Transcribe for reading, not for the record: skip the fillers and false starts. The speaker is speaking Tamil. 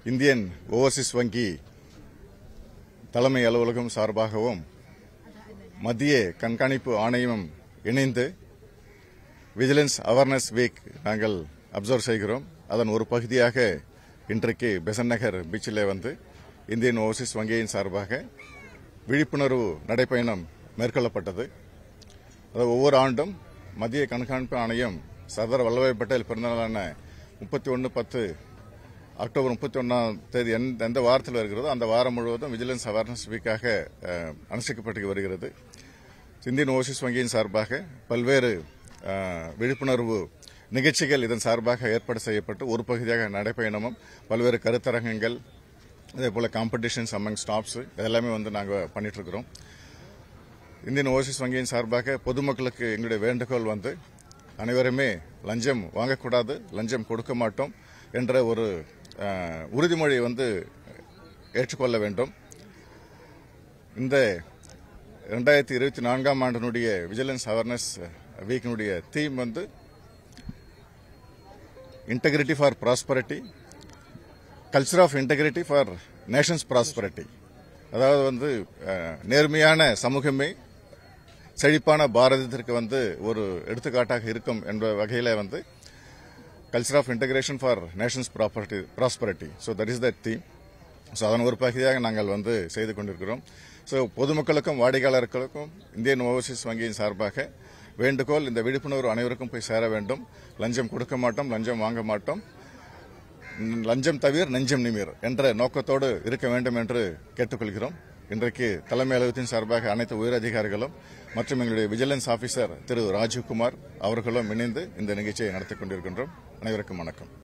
இந்தியன் ஓவர்சீஸ் வங்கி தலைமை அலுவலகம் சார்பாகவும் மத்திய கண்காணிப்பு ஆணையமும் இணைந்து விஜிலன்ஸ் அவேர்னஸ் வீக் நாங்கள் அப்சர்வ் செய்கிறோம். அதன் ஒரு பகுதியாக இன்றைக்கு பெசன்ட் நகர் பீச்சில் வந்து இந்தியன் ஓவர்சீஸ் வங்கியின் சார்பாக விழிப்புணர்வு நடைப்பயணம் மேற்கொள்ளப்பட்டது. ஒவ்வொரு ஆண்டும் மத்திய கண்காணிப்பு ஆணையம் சர்தார் வல்லபாய் பட்டேல் பிறந்தநாளான 31/10 அக்டோபர் 31 எந்த வாரத்தில் வருகிறதோ அந்த வாரம் முழுவதும் விஜிலன்ஸ் அவேர்னஸ் வீக்காக அனுஷ்டிக்கப்பட்டு வருகிறது. இந்தியன் ஓவர்சீஸ் வங்கியின் சார்பாக பல்வேறு விழிப்புணர்வு நிகழ்ச்சிகள் இதன் சார்பாக ஏற்பாடு செய்யப்பட்டு ஒரு பகுதியாக நடைப்பயணமும் பல்வேறு கருத்தரங்கங்கள் அதேபோல காம்படிஷன்ஸ் அமங் ஸ்டாஃப்ஸ் இதெல்லாமே வந்து நாங்கள் பண்ணிட்டு இருக்கிறோம். இந்தியன் ஓவர்சீஸ் வங்கியின் சார்பாக பொதுமக்களுக்கு எங்களுடைய வேண்டுகோள் வந்து அனைவருமே லஞ்சம் வாங்கக்கூடாது, லஞ்சம் கொடுக்க மாட்டோம் என்ற ஒரு உறுதிமொழியை வந்து ஏற்றுக்கொள்ள வேண்டும். இந்த 2024ஆம் ஆண்டினுடைய விஜிலன்ஸ் அவேர்னஸ் வீக்கினுடைய தீம் வந்து integrity for prosperity, culture of integrity for nation's prosperity. அதாவது வந்து நேர்மையான சமூகமே செழிப்பான பாரதத்திற்கு வந்து ஒரு எடுத்துக்காட்டாக இருக்கும் என்ற வகையில் வந்து culture of integration for nation's prosperity. So that is that theme. So அதன் ஒரு பகுதியாக நாங்கள் வந்து செய்து கொண்டிருக்கிறோம். ஸோ பொதுமக்களுக்கும் வாடிக்கையாளர்களுக்கும் இந்தியன் ஓவர்சீஸ் வங்கியின் சார்பாக வேண்டுகோள், இந்த விழிப்புணர்வு அனைவருக்கும் போய் சேர வேண்டும். லஞ்சம் கொடுக்க மாட்டோம், லஞ்சம் வாங்க மாட்டோம், லஞ்சம் தவிர நெஞ்சம் நிமிர் என்ற நோக்கத்தோடு இருக்க வேண்டும் என்று கேட்டுக்கொள்கிறோம். இன்றைக்கு தலைமை அலுவலகத்தின் சார்பாக அனைத்து உயரதிகாரிகளும் மற்றும் எங்களுடைய விஜிலன்ஸ் ஆபீசர் திரு ராஜீவ்குமார் அவர்களும் இணைந்து இந்த நிகழ்ச்சியை நடத்திக் கொண்டிருக்கின்றோம். அனைவருக்கும் வணக்கம்.